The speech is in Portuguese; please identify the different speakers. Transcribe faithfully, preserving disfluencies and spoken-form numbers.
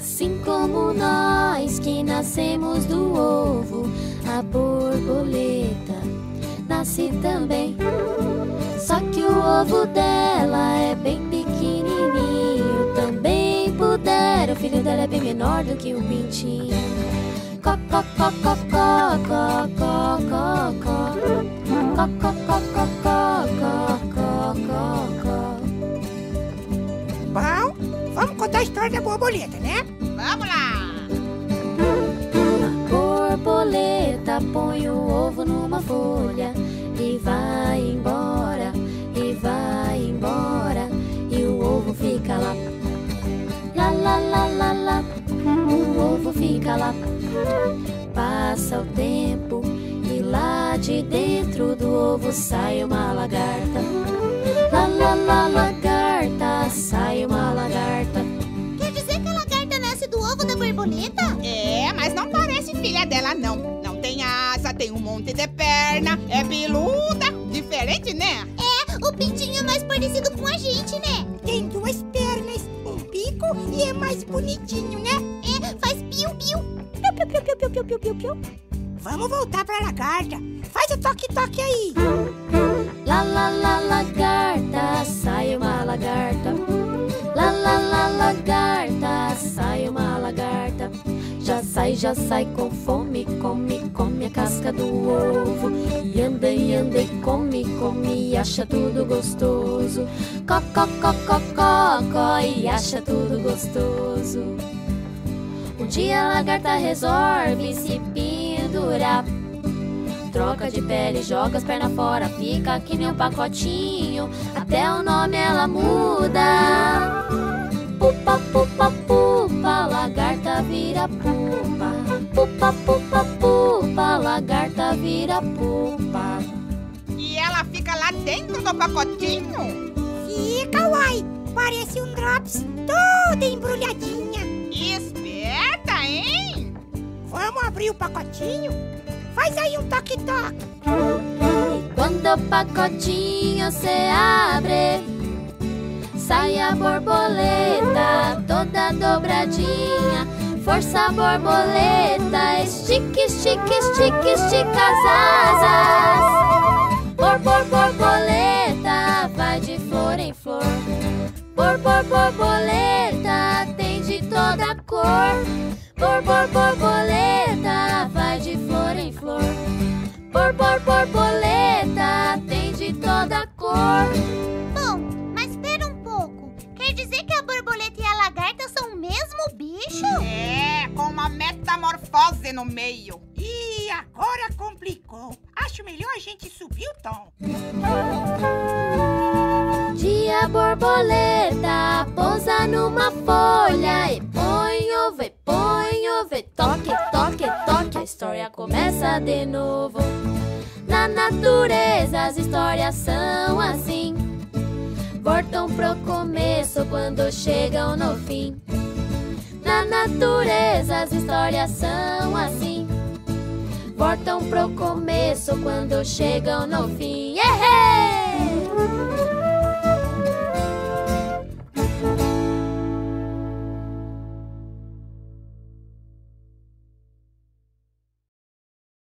Speaker 1: Assim como nós que nascemos do ovo, a borboleta nasce também. Só que o ovo dela é bem pequenininho. Também pudera, o filho dela é bem menor do que o pintinho. Có, có, có, có, có, có, có, có, có. Có, có, có, có, có, có, có, có.
Speaker 2: Bom, vamos contar a história da borboleta, né?
Speaker 3: Vamos lá!
Speaker 1: A borboleta põe o ovo numa folha e vai embora, e vai embora, e o ovo fica lá. Lá, lá, lá, lá, lá, o ovo fica lá. Passa o tempo e lá de dentro do ovo sai uma lagarta. Lá, lá, lá, lagarta, sai uma lagarta.
Speaker 4: Quer dizer que a lagarta nasce do ovo da borboleta?
Speaker 3: É, mas não parece filha dela, não. Não tem asa, tem um monte de perna, é peluda. Diferente, né?
Speaker 4: É, o pintinho é mais parecido com a gente, né?
Speaker 2: Tem duas pernas, um pico e é mais bonitinho, né?
Speaker 4: É, faz piu-piu. Piu-piu-piu-piu-piu-piu-piu.
Speaker 2: Vamos voltar pra lagarta. Faz o toque-toque aí.
Speaker 1: Lá, lá, lá, lagarta, sai uma lagarta. Lá, lá, lá, lagarta, sai uma lagarta. Já sai, já sai com fome, come, come a casca do ovo. E anda, e anda, e come, come, e acha tudo gostoso. Có, có, có, có, có, có, e acha tudo gostoso. Um dia a lagarta resolve se pendurar. Troca de pele, joga as pernas fora, fica que nem um pacotinho. Até o nome ela muda. Pupa, pupa, pupa, lagarta vira pupa. Pupa, pupa, pupa, lagarta vira pupa.
Speaker 3: E ela fica lá dentro do pacotinho?
Speaker 2: Fica, uai. Parece um drops, toda embrulhadinha.
Speaker 3: Esperta, hein?
Speaker 2: Vamos abrir o pacotinho? Faz aí um toque-toque.
Speaker 1: E quando o pacotinho se abre, sai a borboleta toda dobradinha. Força, borboleta, estica, estica, estica, estica as asas. Bor, bor, borboleta, vai de flor em flor. Bor, bor, borboleta, tem de toda cor. Bor, bor, borboleta, vai de flor em flor. Bor, bor, borboleta, tem de toda cor.
Speaker 4: Bom, mas espera um pouco. Quer dizer que a borboleta e a lagarta são o mesmo bicho?
Speaker 3: É, com uma metamorfose no meio.
Speaker 2: Ih, agora complicou. Acho melhor a gente subir o tom.
Speaker 1: Dia borboleta pousa numa folha e põe ovo, e põe ovo, e toque, toque, toque. A história começa de novo. Na natureza as histórias são assim, voltam pro começo quando chegam no fim. Na natureza as histórias são assim, voltam pro começo quando chegam no fim. Yeah!